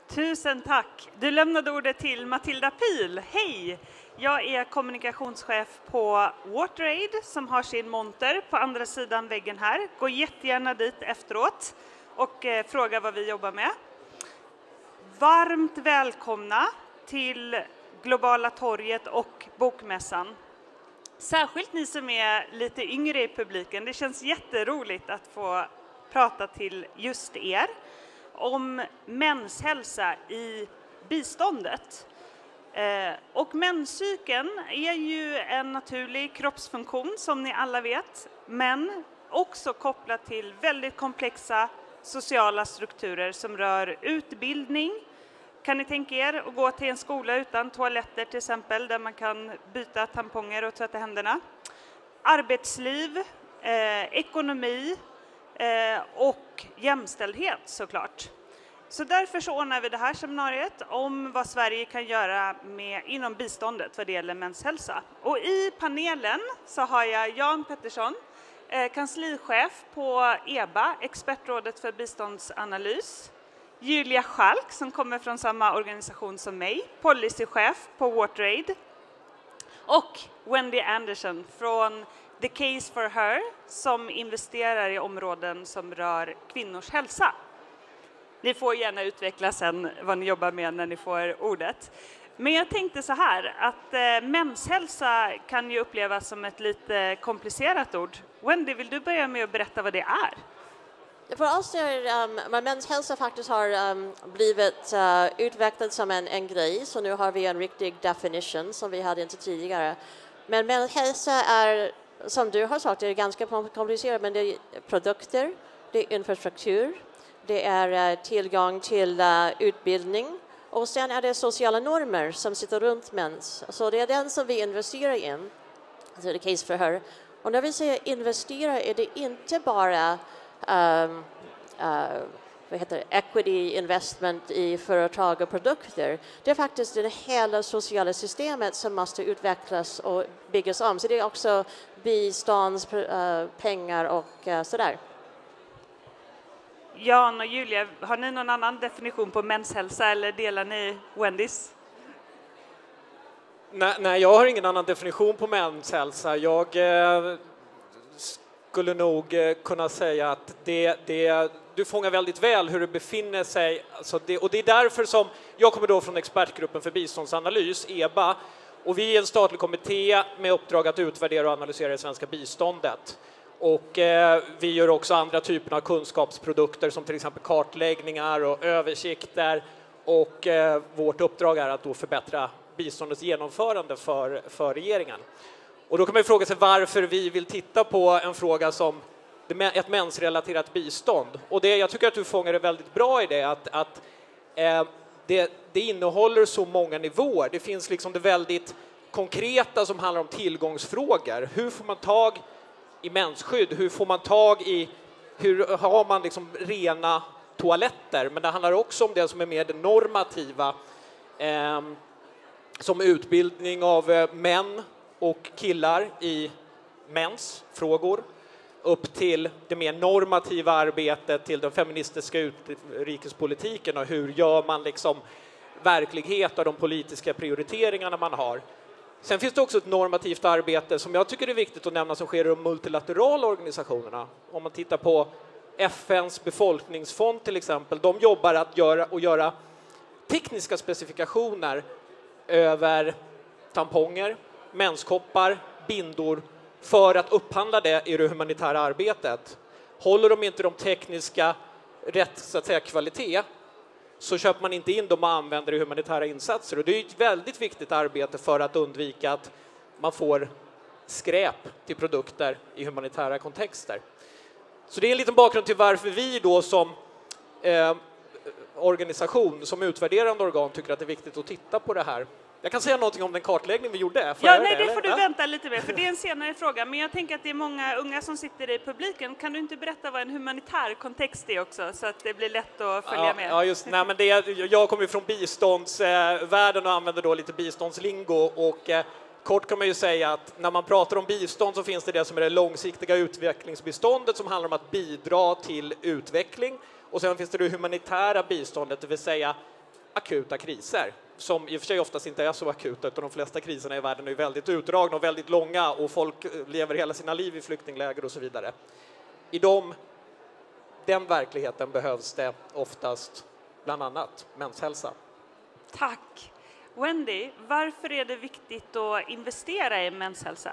Tusen tack. Du lämnade ordet till Matilda Pil. Hej! Jag är kommunikationschef på WaterAid som har sin monter på andra sidan väggen här. Gå jättegärna dit efteråt och fråga vad vi jobbar med. Varmt välkomna till Globala torget och Bokmässan. Särskilt ni som är lite yngre i publiken. Det känns jätteroligt att få prata till just er om menshälsa i biståndet. Och menscykeln är ju en naturlig kroppsfunktion som ni alla vet, men också kopplat till väldigt komplexa sociala strukturer som rör utbildning. Kan ni tänka er att gå till en skola utan toaletter till exempel, där man kan byta tamponger och tvätta händerna? Arbetsliv, ekonomi och jämställdhet såklart. Så därför så ordnar vi det här seminariet om vad Sverige kan göra inom biståndet vad det gäller menshälsa. Och i panelen så har jag Jan Pettersson, kanslichef på EBA, Expertrådet för biståndsanalys. Julia Schalk som kommer från samma organisation som mig, policychef på WaterAid. Och Wendy Anderson från The Case for Her som investerar i områden som rör kvinnors hälsa. Ni får gärna utveckla sen vad ni jobbar med när ni får ordet. Men jag tänkte så här att menshälsa kan ju upplevas som ett lite komplicerat ord. Wendy, vill du börja med att berätta vad det är? För oss är menshälsa faktiskt har blivit utvecklad som en grej, så nu har vi en riktig definition som vi hade inte tidigare. Men menshälsa är, som du har sagt, det är ganska komplicerat, men det är produkter, det är infrastruktur, det är tillgång till utbildning och sen är det sociala normer som sitter runt mens. Så det är den som vi investerar in, alltså The Case for Her. Och när vi säger investera är det inte bara equity investment i företag och produkter. Det är faktiskt det hela sociala systemet som måste utvecklas och byggas om. Så det är också biståndspengar och sådär. Jan och Julia, har ni någon annan definition på menshälsa eller delar ni Wendys? Nej, jag har ingen annan definition på menshälsa. Jag skulle nog kunna säga att du fångar väldigt väl hur det befinner sig. Alltså och det är därför som jag kommer då från expertgruppen för biståndsanalys, EBA. Och vi är en statlig kommitté med uppdrag att utvärdera och analysera det svenska biståndet. Och vi gör också andra typer av kunskapsprodukter som till exempel kartläggningar och översikter. Och vårt uppdrag är att då förbättra biståndets genomförande för regeringen. Och då kan man fråga sig varför vi vill titta på en fråga som ett mensrelaterat bistånd. Och jag tycker att du fångar det väldigt bra i det, att det innehåller så många nivåer. Det finns liksom det väldigt konkreta som handlar om tillgångsfrågor. Hur får man tag i mensskydd? Hur får man tag i, hur har man liksom rena toaletter? Men det handlar också om det som är mer det normativa, som utbildning av män och killar i mensfrågor, upp till det mer normativa arbetet, till den feministiska utrikespolitiken och hur gör man liksom verklighet av de politiska prioriteringarna man har. Sen finns det också ett normativt arbete som jag tycker är viktigt att nämna som sker i de multilaterala organisationerna. Om man tittar på FNs befolkningsfond till exempel, de jobbar att göra tekniska specifikationer över tamponger, menskoppar, bindor för att upphandla det i det humanitära arbetet. Håller de inte de tekniska rätt så att säga kvalitet, så köper man inte in dem och använder i humanitära insatser. Och det är ett väldigt viktigt arbete för att undvika att man får skräp till produkter i humanitära kontexter. Så det är en liten bakgrund till varför vi då som organisation, som utvärderande organ, tycker att det är viktigt att titta på det här. Jag kan säga någonting om den kartläggning vi gjorde. Det får du vänta lite med, för det är en senare fråga. Men jag tänker att det är många unga som sitter i publiken. Kan du inte berätta vad en humanitär kontext är också, så att det blir lätt att följa med? Ja, just. Nej, men jag kommer från biståndsvärlden och använder då lite biståndslingo. Och kort kan man ju säga att när man pratar om bistånd så finns det som är det långsiktiga utvecklingsbiståndet som handlar om att bidra till utveckling. Och sen finns det humanitära biståndet, det vill säga akuta kriser, som i och för sig oftast inte är så akuta, utan de flesta kriserna i världen är väldigt utdragna och väldigt långa och folk lever hela sina liv i flyktingläger och så vidare. I den verkligheten behövs det oftast bland annat menshälsa. Tack. Wendy, varför är det viktigt att investera i menshälsa?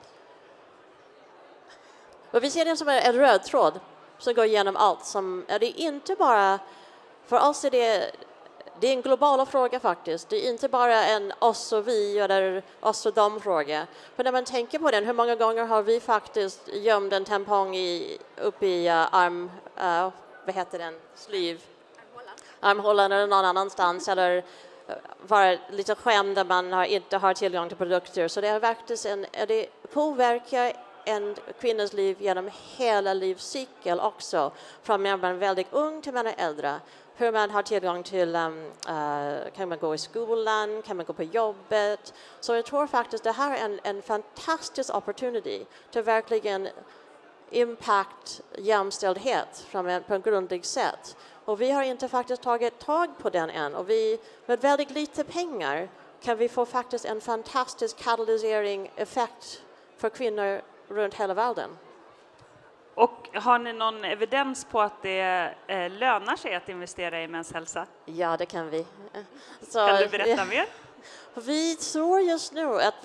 Och vi ser det som en röd tråd som går igenom allt. Det är inte bara, för oss är det är en global fråga faktiskt. Det är inte bara en oss och vi eller oss och dem fråga. För när man tänker på den, hur många gånger har vi faktiskt gömt en tampong upp i sleeve? Armhålan eller någon annanstans, eller varit lite skämd där man inte har tillgång till produkter. Så det är faktiskt det påverkar en kvinnas liv genom hela livscykeln också. Från när man är väldigt ung till man är äldre. Hur man har tillgång till, kan man gå i skolan, kan man gå på jobbet. Så jag tror faktiskt det här är en fantastisk opportunity till verkligen impact jämställdhet på en grundlig sätt. Och vi har inte faktiskt tagit tag på den än. Och med väldigt lite pengar kan vi få faktiskt en fantastisk katalysering effekt för kvinnor runt hela världen. Och har ni någon evidens på att det lönar sig att investera i menshälsa? Ja, det kan vi. Kan du berätta mer? Vi tror just nu att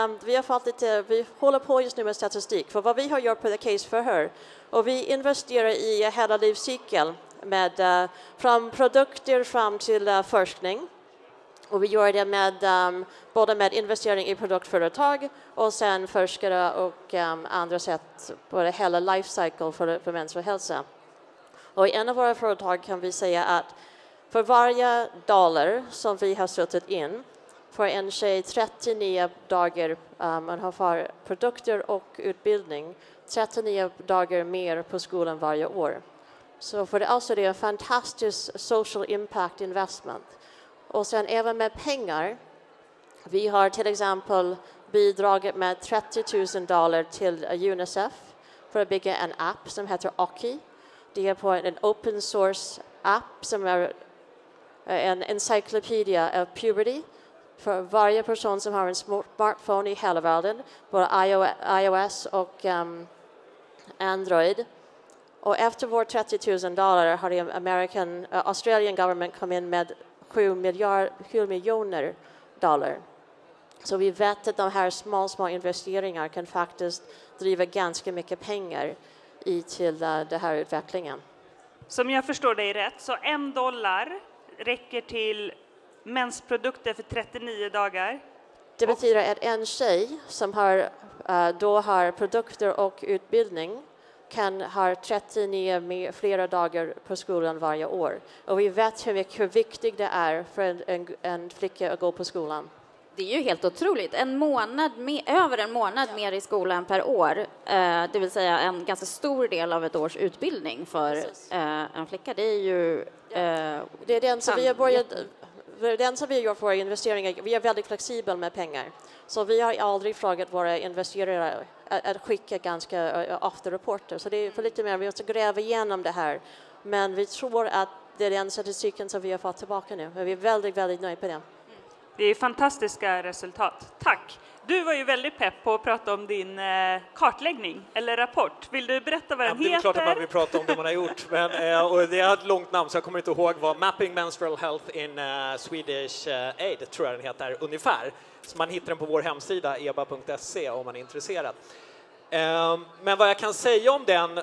vi håller på just nu med statistik. För vad vi har gjort på The Case for Her. Och vi investerar i hela livscykeln. Från produkter fram till forskning. Och vi gör det både med investering i produktföretag och sen forskare och andra sätt på hela life cycle för mänsklig hälsa. Och i en av våra företag kan vi säga att för varje dollar som vi har suttit in får en tjej 39 dagar man har för produkter och utbildning, 39 dagar mer på skolan varje år. Så för det är en fantastisk social impact investment. Och sen även med pengar. Vi har till exempel bidragit med $30,000 till Unicef för att bygga en app som heter Oki. Det är på en open source app som är en encyclopedia av puberty för varje person som har en smartphone i hela världen, både iOS och Android. Och efter vårt $30,000 har Australian government kommit in med 7 miljoner dollar. Så vi vet att de här små investeringar kan faktiskt driva ganska mycket pengar till den här utvecklingen. Som jag förstår dig rätt, så $1 räcker till mensprodukter för 39 dagar. Det betyder att en tjej som har produkter och utbildning kan ha 39 flera dagar på skolan varje år. Och vi vet hur viktigt det är för en flicka att gå på skolan. Det är ju helt otroligt. Över en månad mer i skolan per år. Det vill säga en ganska stor del av ett års utbildning för en flicka. Det är ju... det är den som vi har börjat... Den som vi gör för investeringar, vi är väldigt flexibla med pengar. Så vi har aldrig frågat våra investerare att skicka ganska ofta rapporter. Så det är för lite mer, vi måste gräva igenom det här. Men vi tror att det är den statistiken som vi har fått tillbaka nu. Men vi är väldigt, väldigt nöjda på det. Det är fantastiska resultat. Tack! Du var ju väldigt pepp på att prata om din kartläggning eller rapport. Vill du berätta vad den heter? Det är klart att man vill prata om det man har gjort. Men, och det är ett långt namn så jag kommer inte ihåg vad Mapping Menstrual Health in Swedish Aid tror jag den heter ungefär. Så man hittar den på vår hemsida eba.se om man är intresserad. Men vad jag kan säga om den,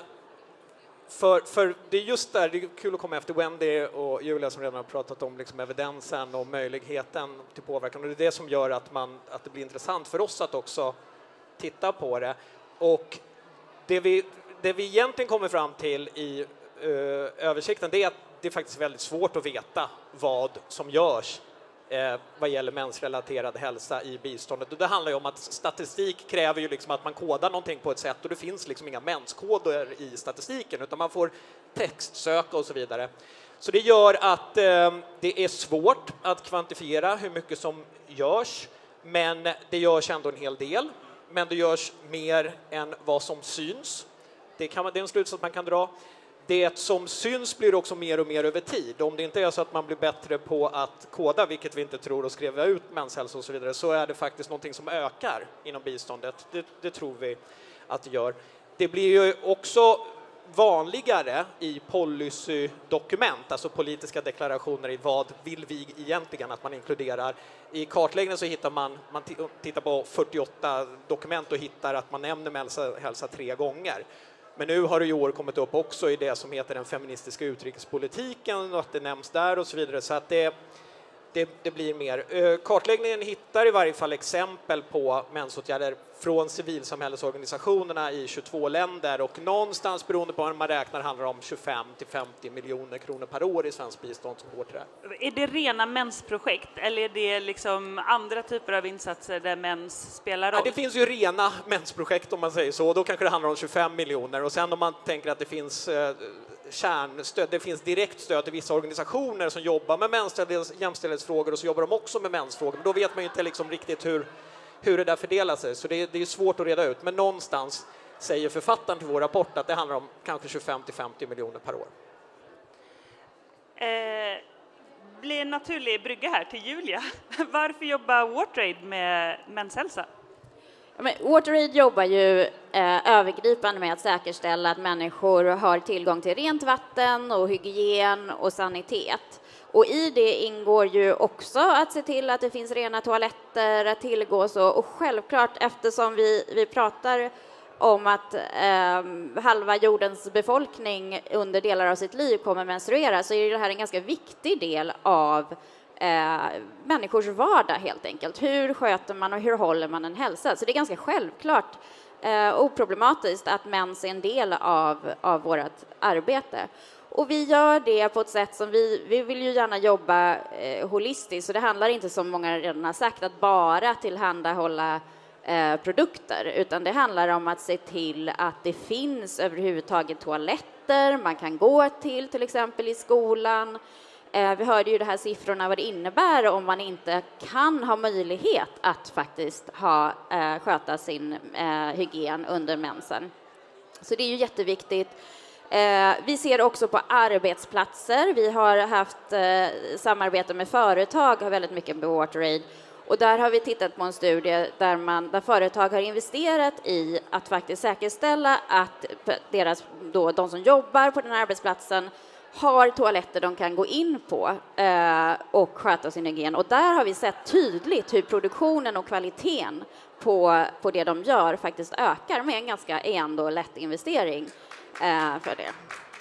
för det är just där, det är kul att komma efter Wendy och Julia som redan har pratat om liksom evidensen och möjligheten till påverkan. Och det är det som gör att det blir intressant för oss att också titta på det. Och det vi egentligen kommer fram till i översikten, det är att det är faktiskt väldigt svårt att veta vad som görs vad gäller mensrelaterad hälsa i biståndet. Och det handlar ju om att statistik kräver ju liksom att man kodar någonting på ett sätt och det finns liksom inga menskoder i statistiken utan man får textsöka och så vidare. Så det gör att det är svårt att kvantifiera hur mycket som görs, men det görs ändå en hel del. Men det görs mer än vad som syns. Det är en slutsats man kan dra. det som syns blir också mer och mer över tid. Om det inte är så att man blir bättre på att koda, vilket vi inte tror, och skriva ut menshälsa och så vidare, så är det faktiskt någonting som ökar inom biståndet. Det tror vi att det gör. Det blir ju också vanligare i policydokument, alltså politiska deklarationer i vad vill vi egentligen att man inkluderar. I kartläggningen så hittar man tittar på 48 dokument och hittar att man nämner menshälsa 3 gånger. Men nu har det i år kommit upp också i det som heter den feministiska utrikespolitiken och att det nämns där och så vidare. Så att det blir mer. Kartläggningen hittar i varje fall exempel på mensåtgärder från civilsamhällesorganisationerna i 22 länder och någonstans beroende på hur man räknar handlar det om 25 till 50 miljoner kronor per år i svensk bistånd som går till det. Är det rena mensprojekt eller är det liksom andra typer av insatser där mens spelar roll? Ja, det finns ju rena mensprojekt om man säger så. Då kanske det handlar om 25 miljoner och sen om man tänker att det finns kärnstöd, det finns direkt stöd till vissa organisationer som jobbar med jämställdhetsfrågor och så jobbar de också med mensfrågor. Men då vet man ju inte liksom riktigt hur det där fördelar sig, så det är svårt att reda ut. Men någonstans säger författaren till vår rapport att det handlar om kanske 25 till 50 miljoner per år. Blir en naturlig brygga här till Julia. Varför jobbar WaterAid med menshälsa? WaterAid jobbar ju övergripande med att säkerställa att människor har tillgång till rent vatten och hygien och sanitet. Och i det ingår ju också att se till att det finns rena toaletter att tillgå så. Och självklart, eftersom vi pratar om att halva jordens befolkning under delar av sitt liv kommer menstruera, så är det här en ganska viktig del av människors vardag helt enkelt. Hur sköter man och hur håller man en hälsa? Så det är ganska självklart oproblematiskt att mens är en del av vårt arbete. Och vi gör det på ett sätt som vi vill ju gärna jobba holistiskt. Så det handlar inte, som många redan har sagt, att bara tillhandahålla produkter. Utan det handlar om att se till att det finns överhuvudtaget toaletter man kan gå till exempel i skolan. Vi hörde ju det här siffrorna vad det innebär om man inte kan ha möjlighet att faktiskt sköta sin hygien under mensen. Så det är ju jätteviktigt. Vi ser också på arbetsplatser. Vi har haft samarbete med företag, har väldigt mycket med WaterAid. Och där har vi tittat på en studie där företag har investerat i att faktiskt säkerställa att de som jobbar på den här arbetsplatsen har toaletter de kan gå in på och sköta sin hygien. Och där har vi sett tydligt hur produktionen och kvaliteten på det de gör faktiskt ökar med en ganska ändå lätt investering för det.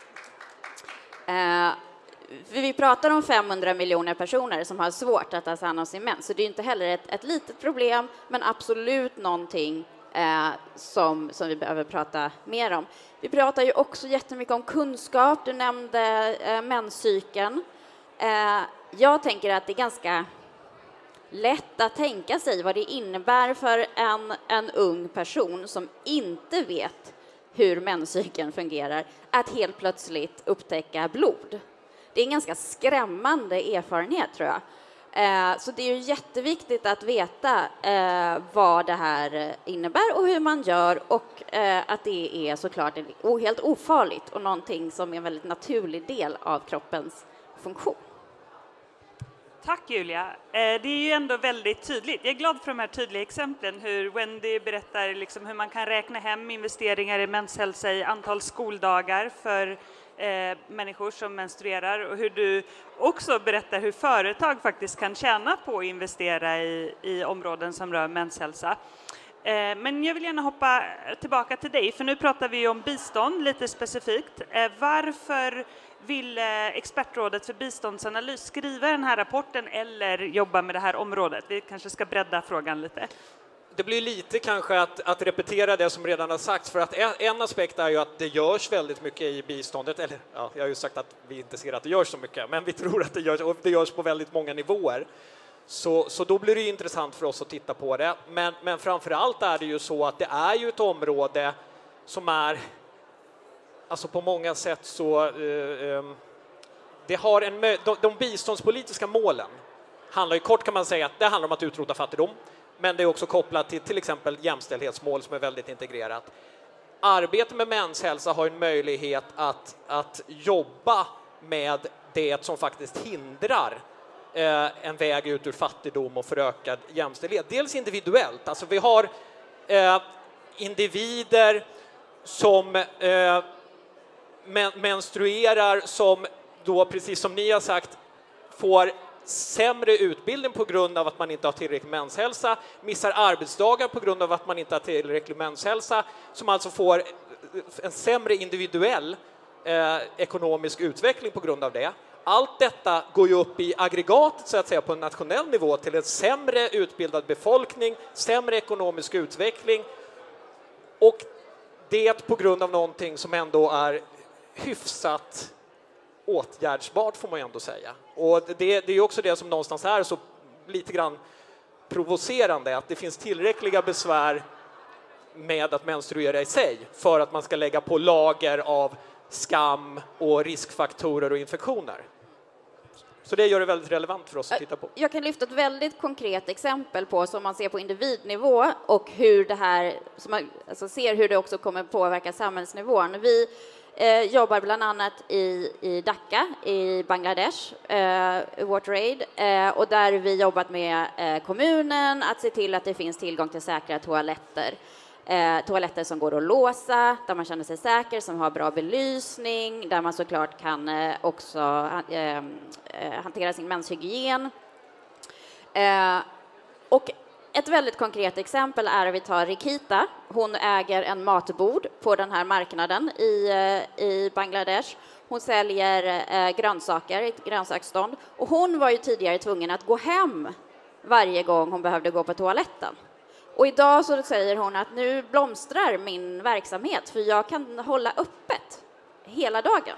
Vi pratar om 500 miljoner personer som har svårt att ta hand om sin mens. Så det är inte heller ett litet problem, men absolut någonting som vi behöver prata mer om. Vi pratar ju också jättemycket om kunskap. Du nämnde menscykeln. Jag tänker att det är ganska lätt att tänka sig vad det innebär för en ung person som inte vet hur menscykeln fungerar att helt plötsligt upptäcka blod. Det är en ganska skrämmande erfarenhet, tror jag. Så det är ju jätteviktigt att veta vad det här innebär och hur man gör, och att det är såklart helt ofarligt och någonting som är en väldigt naturlig del av kroppens funktion. Tack Julia. Det är ju ändå väldigt tydligt. Jag är glad för de här tydliga exemplen, hur Wendy berättar liksom hur man kan räkna hem investeringar i menshälsa i antal skoldagar för människor som menstruerar, och hur du också berättar hur företag faktiskt kan tjäna på att investera i områden som rör menshälsa. Men jag vill gärna hoppa tillbaka till dig, för nu pratar vi om bistånd lite specifikt. Varför vill Expertrådet för biståndsanalys skriva den här rapporten eller jobba med det här området? Vi kanske ska bredda frågan lite. Det blir lite kanske att repetera det som redan har sagts, för att en aspekt är ju att det görs väldigt mycket i biståndet, eller ja, jag har ju sagt att vi inte ser att det görs så mycket, men vi tror att det görs, och det görs på väldigt många nivåer. Så då blir det intressant för oss att titta på det, men framförallt är det ju så att det är ju ett område som är, alltså på många sätt så, det har de biståndspolitiska målen handlar ju kort, kan man säga, att det handlar om att utrota fattigdom. Men det är också kopplat till exempel jämställdhetsmål som är väldigt integrerat. arbete med menshälsa har en möjlighet att jobba med det som faktiskt hindrar en väg ut ur fattigdom och för ökad jämställdhet. Dels individuellt, alltså vi har individer som menstruerar som då, precis som ni har sagt, får sämre utbildning på grund av att man inte har tillräcklig menshälsa, missar arbetsdagar på grund av att man inte har tillräcklig menshälsa, som alltså får en sämre individuell ekonomisk utveckling på grund av det. Allt detta går ju upp i aggregatet så att säga på en nationell nivå till en sämre utbildad befolkning, sämre ekonomisk utveckling, och det på grund av någonting som ändå är hyfsat åtgärdsbart, får man ändå säga. Och det är också det som någonstans är så lite grann provocerande, att det finns tillräckliga besvär med att menstruera i sig för att man ska lägga på lager av skam och riskfaktorer och infektioner. Så det gör det väldigt relevant för oss att titta på. Jag kan lyfta ett väldigt konkret exempel på, som man ser på individnivå och hur det här, som man alltså ser hur det också kommer påverka samhällsnivån. Vi jobbar bland annat i Dhaka i Bangladesh, WaterAid, och där vi jobbat med kommunen att se till att det finns tillgång till säkra toaletter. Toaletter som går att låsa, där man känner sig säker, som har bra belysning, där man såklart kan också hantera sin menshygien. Och ett väldigt konkret exempel är att vi tar Rikita. Hon äger en matbod på den här marknaden i Bangladesh. Hon säljer grönsaker i ett grönsaksstånd. Och hon var ju tidigare tvungen att gå hem varje gång hon behövde gå på toaletten. Och idag så säger hon att nu blomstrar min verksamhet, för jag kan hålla öppet hela dagen.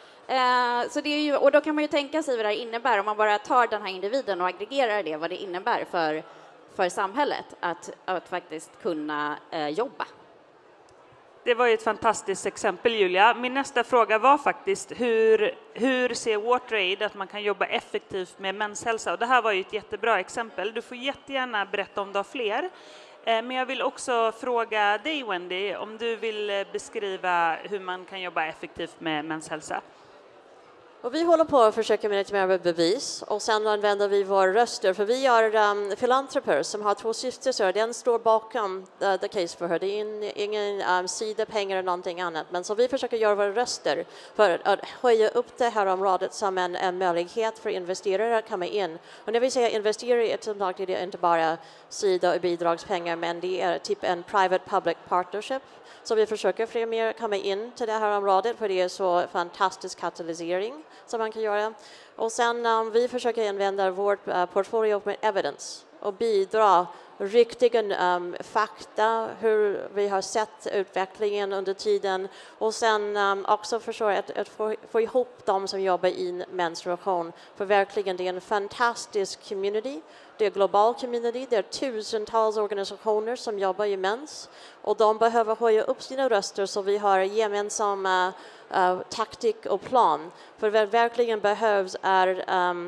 Så det är ju, och då kan man ju tänka sig vad det innebär om man bara tar den här individen och aggregerar det, vad det innebär för samhället att faktiskt kunna jobba. Det var ju ett fantastiskt exempel, Julia. Min nästa fråga var faktiskt hur ser WaterAid att man kan jobba effektivt med menshälsa? Och det här var ju ett jättebra exempel. Du får jättegärna berätta om du har fler. Men jag vill också fråga dig, Wendy, om du vill beskriva hur man kan jobba effektivt med menshälsa. Och vi håller på att försöka med lite mer bevis, och sen använder vi våra röster, för vi är filantroper som har 2 stiftelser. Den står bakom the case for her. Det är ingen sida pengar eller någonting annat, men så vi försöker göra våra röster för att höja upp det här området som en möjlighet för investerare att komma in. Och när vi säger investerare är det inte bara sida och bidragspengar, men det är typ en private-public partnership. Så vi försöker fler mer komma in till det här området, för det är så fantastisk katalysering som man kan göra. Och sen vi försöker använda vårt portfolio med evidence och bidra riktiga fakta, hur vi har sett utvecklingen under tiden, och sen också försöka att få ihop de som jobbar i menstruation, för verkligen det är en fantastisk community. Det är global community, det är tusentals organisationer som jobbar i mens, och de behöver höja upp sina röster, så vi har gemensamma taktik och plan. För vad verkligen behövs är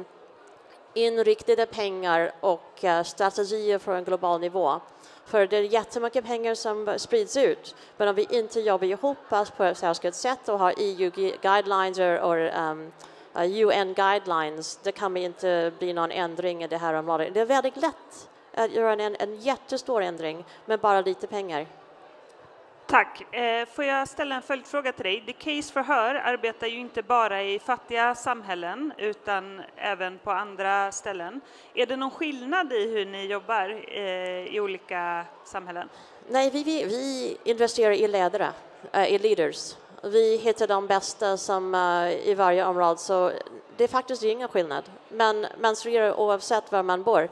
inriktade pengar och strategier för en global nivå. För det är jättemycket pengar som sprids ut, men om vi inte jobbar ihop på ett särskilt sätt och har EU-guidelines och UN guidelines, det kan inte bli någon ändring i det här området. Det är väldigt lätt att göra en jättestor ändring med bara lite pengar. Tack. Får jag ställa en följdfråga till dig? The Case for Her arbetar ju inte bara i fattiga samhällen utan även på andra ställen. Är det någon skillnad i hur ni jobbar i olika samhällen? Nej, vi investerar i ledare, i leaders. Vi hittar de bästa som i varje område, så det är faktiskt ingen skillnad. Men man studerar oavsett var man bor.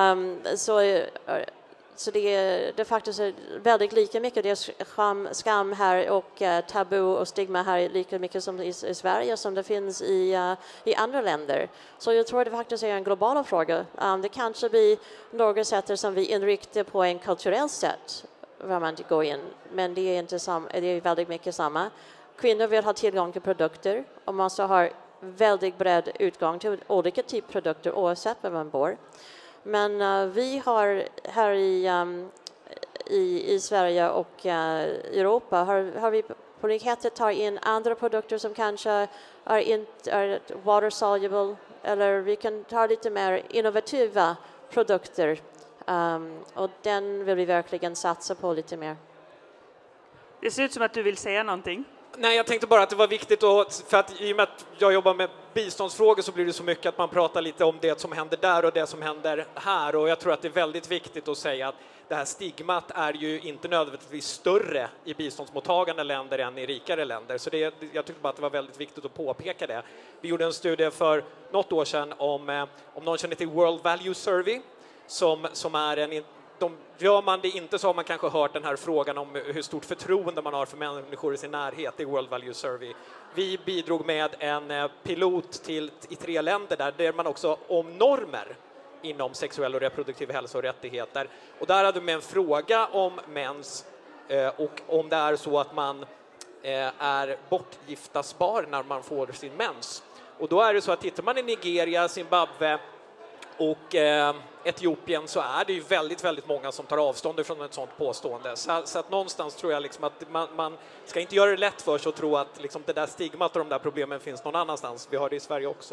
Så det är faktiskt väldigt lika mycket. Det är skam här och tabu och stigma här lika mycket som i Sverige som det finns i andra länder. Så jag tror det faktiskt är en global fråga. Det kanske blir några sätt som vi inriktar på en kulturell sätt var man går in, men det är inte det är väldigt mycket samma. Kvinnor vill ha tillgång till produkter och man måste ha väldigt bred utgång till olika typer av produkter oavsett var man bor. Men vi har här i Sverige och Europa? Har vi på möjlighet ta in andra produkter som kanske är water soluble, eller vi kan ta lite mer innovativa produkter, och den vill vi verkligen satsa på lite mer. Det ser ut som att du vill säga någonting. Nej, jag tänkte bara att det var viktigt, för att i och med att jag jobbar med biståndsfrågor så blir det så mycket att man pratar lite om det som händer där och det som händer här, och jag tror att det är väldigt viktigt att säga att det här stigmat är ju inte nödvändigtvis större i biståndsmottagande länder än i rikare länder, så jag tyckte bara att det var väldigt viktigt att påpeka det. Vi gjorde en studie för något år sedan om någon känner till World Value Survey, som är gör man det inte så har man kanske hört den här frågan om hur stort förtroende man har för människor i sin närhet i World Value Survey. Vi bidrog med en pilot i 3 länder där man också om normer inom sexuell och reproduktiv hälsa och rättigheter. Och där hade vi med en fråga om mens och om det är så att man är bortgiftasbar när man får sin mens. Och då är det så att tittar man i Nigeria, Zimbabwe och Etiopien så är det ju väldigt, väldigt många som tar avstånd från ett sådant påstående. Så att någonstans tror jag liksom att man ska inte göra det lätt för sig och tro att liksom det där stigmat och de där problemen finns någon annanstans. Vi har det i Sverige också.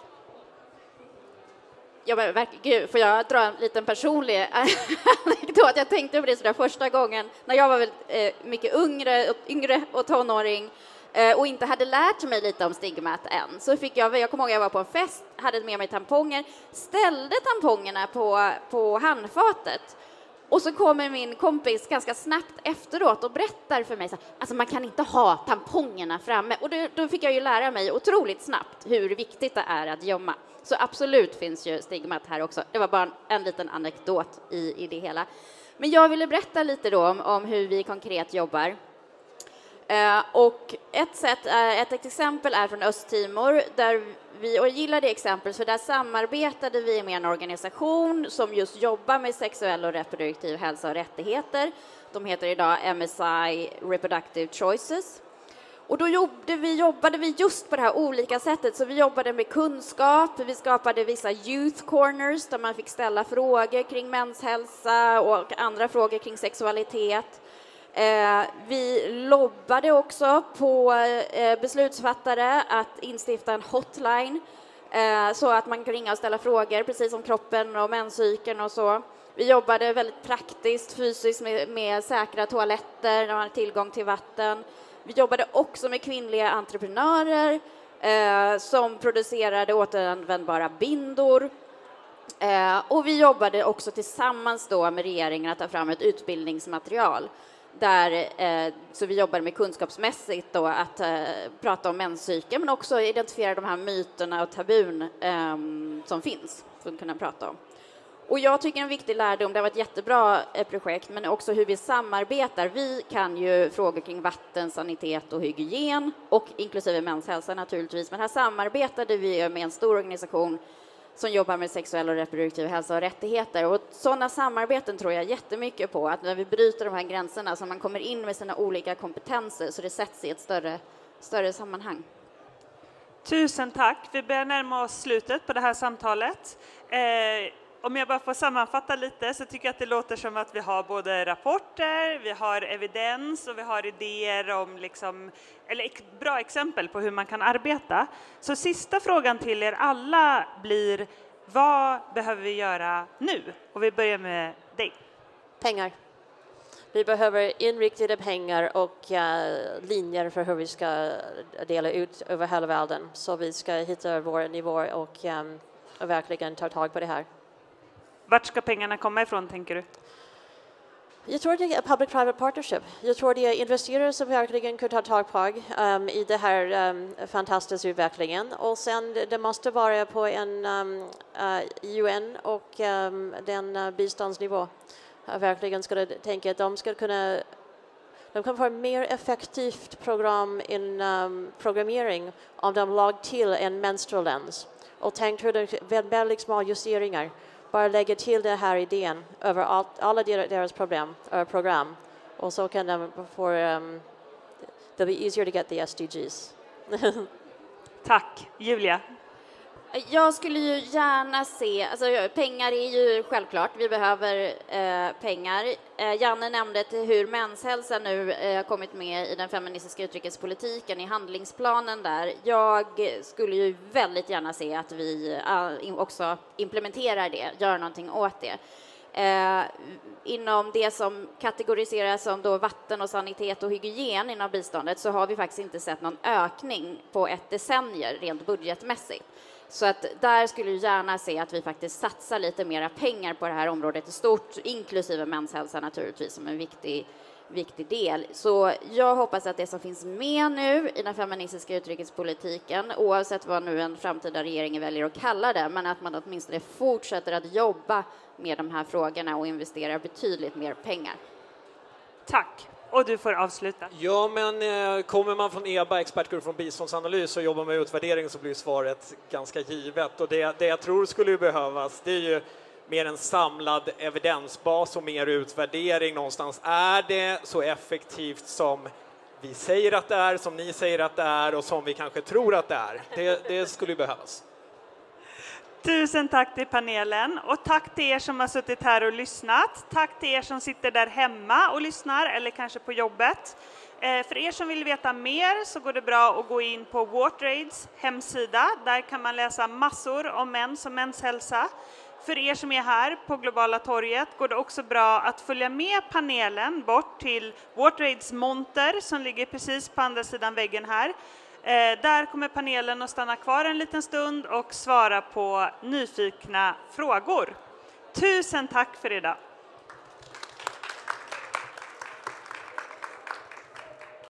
Ja, men verkligen, får jag dra en liten personlig anekdot? Jag tänkte på det sådär första gången när jag var väl mycket yngre och tonåring och inte hade lärt mig lite om stigmat än. Så fick jag kommer ihåg jag var på en fest, hade med mig tamponger, ställde tampongerna på handfatet. Och så kommer min kompis ganska snabbt efteråt och berättar för mig så här, alltså man kan inte ha tampongerna framme. Och då fick jag ju lära mig otroligt snabbt hur viktigt det är att gömma. Så absolut finns ju stigmat här också. Det var bara en liten anekdot i det hela. Men jag ville berätta lite då om hur vi konkret jobbar. Och ett exempel är från Östtimor där och jag gillar det exempel för där samarbetade vi med en organisation som just jobbar med sexuell och reproduktiv hälsa och rättigheter. De heter idag MSI Reproductive Choices. Och då jobbade vi just på det här olika sättet, så vi jobbade med kunskap, vi skapade vissa youth corners där man fick ställa frågor kring menshälsa och andra frågor kring sexualitet. Vi lobbade också på beslutsfattare att instifta en hotline så att man kan ringa och ställa frågor precis om kroppen och menscykeln och så. Vi jobbade väldigt praktiskt, fysiskt med säkra toaletter där man har tillgång till vatten. Vi jobbade också med kvinnliga entreprenörer som producerade återanvändbara bindor. Och vi jobbade också tillsammans då med regeringen att ta fram ett utbildningsmaterial. Så vi jobbade med kunskapsmässigt då att prata om menscykeln men också identifiera de här myterna och tabun som finns för att kunna prata om. Och jag tycker en viktig lärdom, det var ett jättebra projekt, men också hur vi samarbetar. Vi kan ju frågor kring vatten, sanitet och hygien och inklusive menshälsa naturligtvis. Men här samarbetade vi med en stor organisation som jobbar med sexuell och reproduktiv hälsa och rättigheter. Och sådana samarbeten tror jag jättemycket på, att när vi bryter de här gränserna så man kommer in med sina olika kompetenser så det sätts i ett större sammanhang. Tusen tack. Vi börjar närma oss slutet på det här samtalet. Om jag bara får sammanfatta lite så tycker jag att det låter som att vi har både rapporter, vi har evidens och vi har idéer om bra exempel på hur man kan arbeta. Så sista frågan till er alla blir, vad behöver vi göra nu? Och vi börjar med dig. Pengar. Vi behöver inriktade pengar och linjer för hur vi ska dela ut över hela världen. Så vi ska hitta våra nivåer och verkligen ta tag på det här. Vart ska pengarna komma ifrån, tänker du? Jag tror det är public-private partnership. Jag tror det är investerare som verkligen kan ta tag på i det här fantastiska utvecklingen. Och sen det måste vara på en UN och den biståndsnivå. Jag verkligen skulle tänka att de kan få ett mer effektivt program programmering om de lag till en menstrual lens. Och tänk hur det är väldigt små justeringar. Bara lägga till den här idén över alla deras program. Och så kan de få it'll be easier to get the SDGs. Tack. Julia? Jag skulle ju gärna se, alltså pengar är ju självklart, vi behöver pengar. Janne nämnde hur menshälsa nu har kommit med i den feministiska utrikespolitiken, i handlingsplanen där. Jag skulle ju väldigt gärna se att vi också implementerar det, gör någonting åt det. Inom det som kategoriseras som då vatten och sanitet och hygien inom biståndet så har vi faktiskt inte sett någon ökning på ett decennium rent budgetmässigt. Så att där skulle jag gärna se att vi faktiskt satsar lite mera pengar på det här området i stort, inklusive menshälsa naturligtvis som en viktig del. Så jag hoppas att det som finns med nu i den feministiska utrikespolitiken, oavsett vad nu en framtida regering väljer att kalla det, men att man åtminstone fortsätter att jobba med de här frågorna och investera betydligt mer pengar. Tack. Och du får avsluta. Ja, men kommer man från EBA, expertgrupp från biståndsanalys, och jobbar med utvärdering så blir svaret ganska givet. Och det jag tror skulle behövas, det är ju mer en samlad evidensbas och mer utvärdering någonstans. Är det så effektivt som vi säger att det är, som ni säger att det är och som vi kanske tror att det är? Det skulle behövas. Tusen tack till panelen och tack till er som har suttit här och lyssnat. Tack till er som sitter där hemma och lyssnar eller kanske på jobbet. För er som vill veta mer så går det bra att gå in på WaterAids hemsida. Där kan man läsa massor om mens och menshälsa. För er som är här på Globala torget går det också bra att följa med panelen bort till WaterAids monter som ligger precis på andra sidan väggen här. Där kommer panelen att stanna kvar en liten stund och svara på nyfikna frågor. Tusen tack för idag!